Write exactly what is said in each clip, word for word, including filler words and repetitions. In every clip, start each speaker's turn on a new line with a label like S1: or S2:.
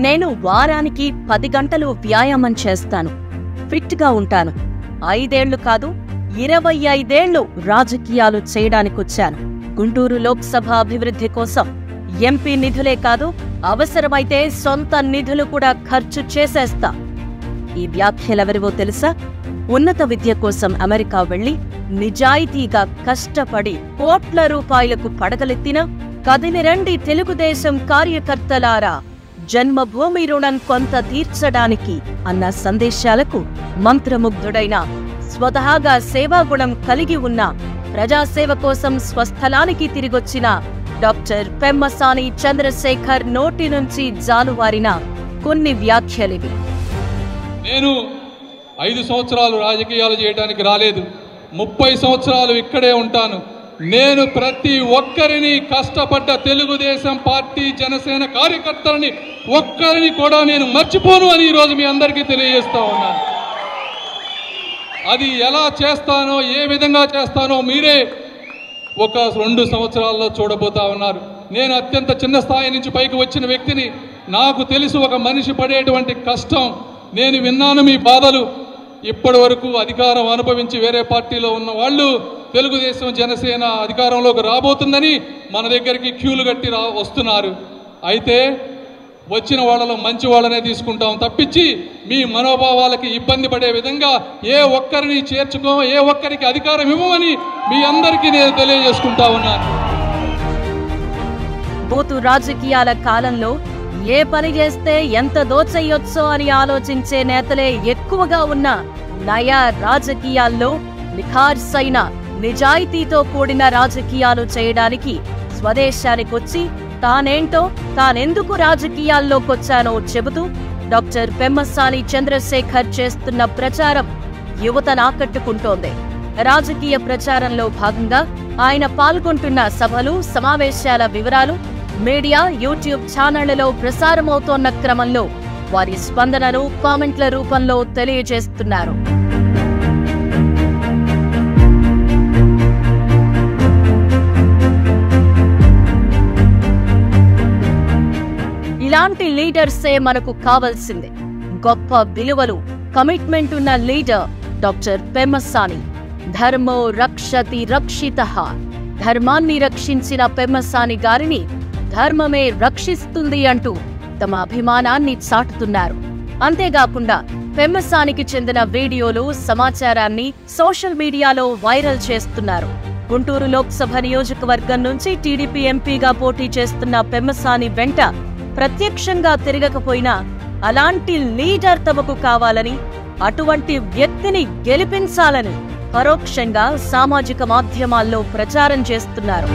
S1: నేను వారానికి పది గంటలు వ్యాయామం చేస్తాను. ఫిట్గా ఉంటాను. ఐదేళ్లు కాదు, ఇరవై ఐదేళ్లు రాజకీయాలు చేయడానికొచ్చాను. గుంటూరు లోక్సభ అభివృద్ధి కోసం ఎంపీ నిధులే కాదు, అవసరమైతే సొంత నిధులు కూడా ఖర్చు చేసేస్తా. ఈ వ్యాఖ్యలెవరివో తెలుసా? ఉన్నత విద్య కోసం అమెరికా వెళ్లి నిజాయితీగా కష్టపడి కోట్ల రూపాయలకు పడగలెత్తిన కదిలిరండి తెలుగుదేశం కార్యకర్తలారా, జన్మభూమి రుణం కొంత తీర్చడానికి అన్న సందేశాలకు మంత్రముగ్ధుడైన, స్వతహాగా సేవాగుణం కలిగి ఉన్న, ప్రజాసేవ కోసం స్వస్థలానికి తిరిగొచ్చిన డాక్టర్ పెమ్మసాని చంద్రశేఖర్ నోటి నుంచి జాలువారిన కొన్ని వ్యాఖ్యలివి.
S2: నేను ఐదు సంవత్సరాలు రాజకీయాలు చేయడానికి రాలేదు. ముప్పై సంవత్సరాలు ఇక్కడే ఉంటాను. నేను ప్రతి ఒక్కరిని, కష్టపడ్డ తెలుగుదేశం పార్టీ జనసేన కార్యకర్తలని ఒక్కరిని కూడా నేను మర్చిపోను అని ఈరోజు మీ అందరికీ తెలియజేస్తా ఉన్నాను. అది ఎలా చేస్తానో, ఏ విధంగా చేస్తానో మీరే ఒక రెండు సంవత్సరాల్లో చూడబోతా ఉన్నారు. నేను అత్యంత చిన్న స్థాయి నుంచి పైకి వచ్చిన వ్యక్తిని. నాకు తెలుసు ఒక మనిషి పడేటువంటి కష్టం. నేను విన్నాను మీ బాధలు. ఇప్పటి వరకు అధికారం అనుభవించి వేరే పార్టీలో ఉన్న వాళ్ళు తెలుగుదేశం జనసేన అధికారంలోకి రాబోతుందని మన దగ్గరికి క్యూలు కట్టి రా వస్తున్నారు. అయితే వచ్చిన వాళ్ళలో మంచి వాళ్ళనే తీసుకుంటాం తప్పించి మీ మనోభావాలకి ఇబ్బంది పడే విధంగా ఏ ఒక్కరిని చేర్చుకో, ఏ ఒక్కరికి అధికారం ఇవ్వమని మీ అందరికీ నేను తెలియజేసుకుంటా ఉన్నాను.
S1: బూతు రాజకీయాల కాలంలో ఏ పని చేస్తే ఎంత దోచెయ్యొచ్చో అని ఆలోచించే నేతలే ఎక్కువగా ఉన్న నయా రాజకీయాల్లో నిఖార్సైన, నిజాయితీతో కూడిన రాజకీయాలు చేయడానికి స్వదేశానికొచ్చి తానేంటో, తానెందుకు రాజకీయాల్లోకొచ్చానో చెబుతూ డాక్టర్ పెమ్మసాని చంద్రశేఖర్ చేస్తున్న ప్రచారం యువతను ఆకట్టుకుంటోంది. రాజకీయ ప్రచారంలో భాగంగా ఆయన పాల్గొంటున్న సభలు, సమావేశాల వివరాలు మీడియా, యూట్యూబ్ ఛానళ్లలో ప్రసారమవుతోన్న క్రమంలో వారి స్పందనను కామెంట్ల రూపంలో తెలియజేస్తున్నారు. ఇలాంటి లీడర్సే మనకు కావాల్సిందే. గొప్ప విలువలు, కమిట్మెంట్ ఉన్న లీడర్ డాక్టర్ పెమ్మసాని. ధర్మో రక్షతి రక్షితః. ధర్మాన్ని రక్షించిన పెమ్మసాని గారిని ధర్మమే రక్షిస్తుంది అంటూ తమ అభిమానాన్ని చాటుతున్నారు. అంతేకాకుండా పెమ్మసానికి చెందిన వీడియోలు, సమాచారాన్ని సోషల్ మీడియాలో వైరల్ చేస్తున్నారు. గుంటూరు లోక్సభ నియోజకవర్గం నుంచి టీడీపీ ఎంపీగా పోటీ చేస్తున్న పెమ్మసాని వెంట ప్రత్యక్షంగా తిరగకపోయినా అలాంటి లీడర్ తమకు కావాలని, అటువంటి వ్యక్తిని గెలిపించాలని పరోక్షంగా సామాజిక మాధ్యమాల్లో ప్రచారం చేస్తున్నారు.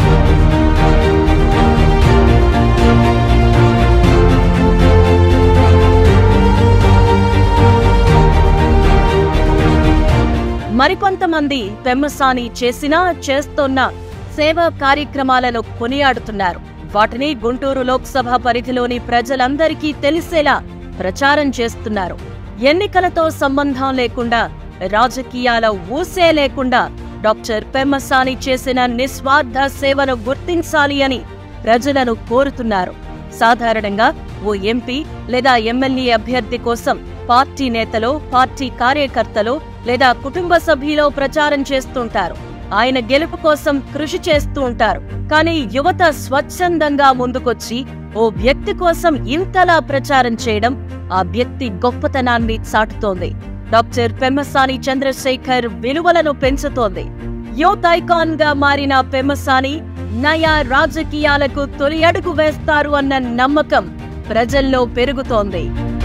S1: మరికొంతమంది పెమ్మసాని చేసినా, చేస్తోన్న సేవా కార్యక్రమాలను కొనియాడుతున్నారు. వాటిని గుంటూరు లోక్సభ పరిధిలోని ప్రజలందరికీ తెలిసేలా ప్రచారం చేస్తున్నారు. ఎన్నికలతో సంబంధం లేకుండా, రాజకీయాల ఊసే లేకుండా డాక్టర్ పెమ్మసాని చేసిన నిస్వార్థ సేవను గుర్తించాలి అని ప్రజలను కోరుతున్నారు. సాధారణంగా ఓ ఎంపీ లేదా ఎమ్మెల్యే అభ్యర్థి కోసం పార్టీ నేతలో, పార్టీ కార్యకర్తలో లేదా కుటుంబ సభ్యులో ప్రచారం చేస్తుంటారు. ఆయన గెలుపు కోసం కృషి చేస్తూ ఉంటారు. కానీ యువత స్వచ్ఛందంగా ముందుకొచ్చి ఓ వ్యక్తి కోసం ఇంతలా ప్రచారం చేయడం ఆ వ్యక్తి గొప్పతనాన్ని చాటుతోంది. డాక్టర్ పెమ్మసాని చంద్రశేఖర్ విలువలను పెంచుతోంది. యూత్ ఐకాన్ గా మారిన పెమ్మసాని నయా రాజకీయాలకు తొలి అడుగు వేస్తారు అన్న నమ్మకం ప్రజల్లో పెరుగుతోంది.